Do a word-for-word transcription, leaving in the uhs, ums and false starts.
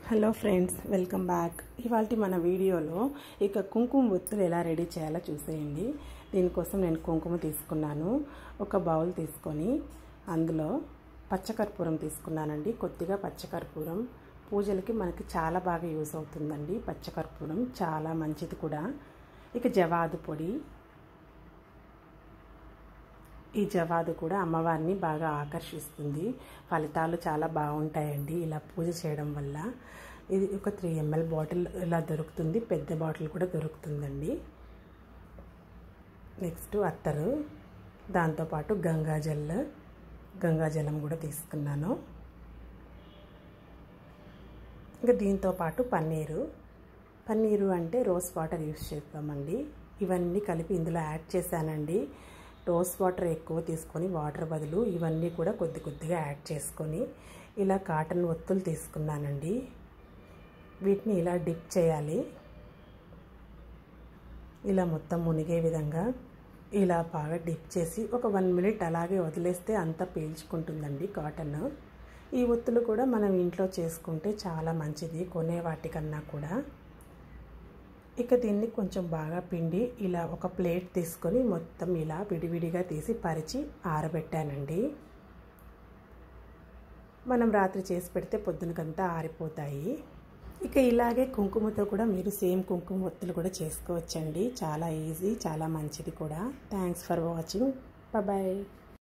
Hello friends, welcome back. ఇవాళ మన వీడియోలో ఇక కుంకుమ ఒత్తులు ఎలా రెడీ చేయాలో చూసేయండి. దీనికోసం నేను కుంకుమ తీసుకున్నాను. ఒక బౌల్ తీసుకొని అందులో పచ్చకర్పూరం తీసుకున్నానండి. కొద్దిగా పచ్చకర్పూరం పూజలకి మనకి చాలా బాగా యూస్ అవుతుందండి. పచ్చకర్పూరం చాలా మంచిది కూడా. ఇక జవాదు పొడి, ఈ జవాదు కూడా అమ్మవారిని బాగా ఆకర్షిస్తుంది. ఫలితాలు చాలా బాగుంటాయండి ఇలా పూజ చేయడం వల్ల. ఇది ఒక త్రీ ఎంఎల్ బాటిల్ ఇలా దొరుకుతుంది, పెద్ద బాటిల్ కూడా దొరుకుతుందండి. నెక్స్ట్ అత్తరు, దాంతోపాటు గంగాజల్ గంగాజలం కూడా తీసుకున్నాను. ఇంకా దీంతోపాటు పన్నీరు పన్నీరు అంటే రోజ్ వాటర్ యూస్ చేస్తామండి. ఇవన్నీ కలిపి ఇందులో యాడ్ చేశానండి. రోజ్ వాటర్ ఎక్కువ తీసుకొని వాటర్ బదులు ఇవన్నీ కూడా కొద్ది కొద్దిగా యాడ్ చేసుకొని ఇలా కాటన్ ఒత్తులు తీసుకున్నానండి. వీటిని ఇలా డిప్ చేయాలి. ఇలా మొత్తం మునిగే విధంగా ఇలా బాగా డిప్ చేసి ఒక వన్ మినిట్ అలాగే వదిలేస్తే అంతా పీల్చుకుంటుందండి కాటన్. ఈ ఒత్తులు కూడా మనం ఇంట్లో చేసుకుంటే చాలా మంచిది కొనే వాటికన్నా కూడా. ఇక దీన్ని కొంచెం బాగా పిండి ఇలా ఒక ప్లేట్ తీసుకొని మొత్తం ఇలా విడివిడిగా తీసి పరిచి ఆరబెట్టానండి. మనం రాత్రి చేసి పెడితే పొద్దునకంతా ఆరిపోతాయి. ఇక ఇలాగే కుంకుమతో కూడా మీరు సేమ్ కుంకుమ ఒత్తులు కూడా చేసుకోవచ్చండి. చాలా ఈజీ, చాలా మంచిది కూడా. Thanks for watching. బాయ్.